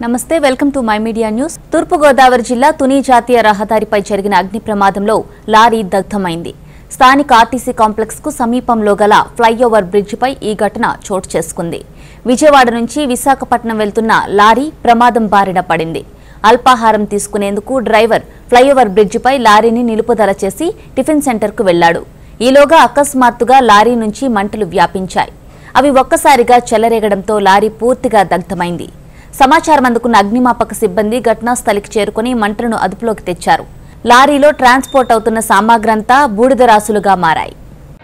నమస్తే welcome to my media news. తూర్పు గోదావరి జిల్లా తుని జాతీయ రహదారిపై జరిగిన అగ్ని ప్రమాదంలో లారీ దగ్ధమైంది. స్థానిక ఆర్టీసీ కాంప్లెక్స్ కు సమీపంలో గల ఫ్లైఓవర్ బ్రిడ్జిపై ఈ ఘటన చోటు చేసుకుంది. విజయవాడ నుంచి విశాఖపట్నం వెళ్తున్న లారీ ప్రమాదం బారిన పడింది. అల్పాహారం తీసుకునేందుకు డ్రైవర్ ఫ్లైఓవర్ బ్రిడ్జిపై లారీని నిలుపుదల చేసి టిఫిన్ సెంటర్కు వెళ్లాడు. ఈలోగా అకస్మాత్తుగా లారీ నుంచి మంటలు వ్యాపించాయి. అవి ఒక్కసారిగా చెలరేగడంతో లారీ పూర్తిగా దగ్ధమైంది. సమాచారం అందుకున్న అగ్నిమాపక సిబ్బంది ఘటనా స్థలికి చేరుకుని మంటలను అదుపులోకి తెచ్చారు. లారీలో ట్రాన్స్పోర్ట్ అవుతున్న సామాగ్రంతా బూడిద రాసులుగా మారాయి.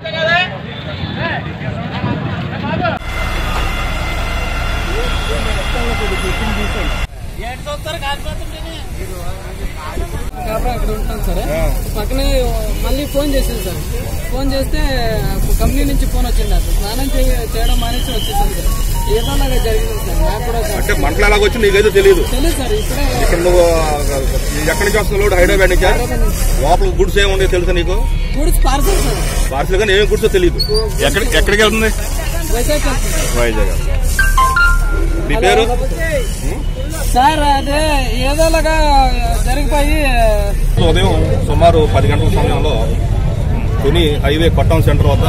అక్కడ ఉంటాను సార్. పక్కనే మళ్ళీ ఫోన్ చేసింది సార్. ఫోన్ చేస్తే కంపెనీ నుంచి ఫోన్ వచ్చింది. నాకు స్నానం చేయడం మానేసి వచ్చేసాను సార్. ఏదోలాగా జరిగింది సార్. నాకు కూడా అంటే మంటలు ఎలాగ వచ్చి నీకైతే తెలియదు సార్. ఇప్పుడే ఇక్కడ నువ్వు ఎక్కడి నుంచి వస్తున్నావు? హైదరాబాద్ నుంచి. లోపల గుడ్స్ ఏముండే తెలుసా నీకు? Goods parcel sir. పార్సల్ కానీ ఏమి గుడ్సో తెలియదు. ఎక్కడికి వెళ్తుంది? వైజాగ్. నీ పేరు సార్? అదే ఏదోలాగా జరిగిపోయి ఉదయం సుమారు 10 గంటల సమయంలో తుని హైవే కొట్టం సెంటర్ వద్ద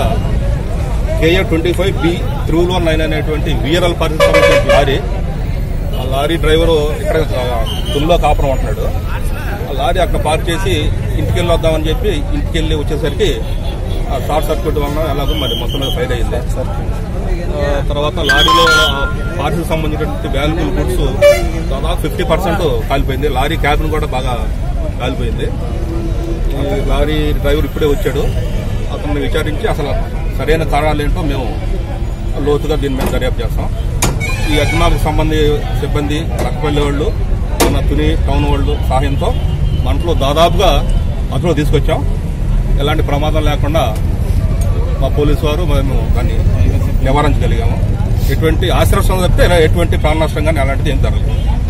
KA25B 319 అనేటువంటి VRL పార్టీకి సంబంధించిన లారీ. ఆ లారీ డ్రైవరు ఇక్కడ తునిలో కాపురం ఉంటున్నాడు. ఆ లారీ అక్కడ పార్క్ చేసి ఇంటికి వెళ్ళి వద్దామని చెప్పి ఇంటికి వెళ్ళి వచ్చేసరికి ఆ షార్ట్ సర్క్యూట్ వలన ఎలాగో మరి మొత్తం మీద ఫైర్ అయింది. తర్వాత లారీలో పార్టీకి సంబంధించినటువంటి వాల్యుబుల్ గుడ్స్ దాదాపు 50% కాలిపోయింది. లారీ క్యాబిన్ కూడా బాగా కాలిపోయింది. ఈ లారీ డ్రైవర్ ఇప్పుడే వచ్చాడు. అతన్ని విచారించి అసలు సరైన కారణాలు ఏంటో మేము లోతుగా దీని మీద దర్యాప్తు చేస్తాం. ఈ అగ్నిమాపక సిబ్బంది రక్కపల్లి వాళ్ళు, మన తుని టౌన్ వాళ్ళు సహాయంతో మంటలో దాదాపుగా అదుపులో తీసుకొచ్చాం. ఎలాంటి ప్రమాదం లేకుండా మా పోలీసు వారు మేము దాన్ని నివారించగలిగాము. ఎటువంటి ఆశ్రయం తప్పితే ఎటువంటి ప్రాణ నష్టం కానీ అలాంటిది ఏం జరగలేదు.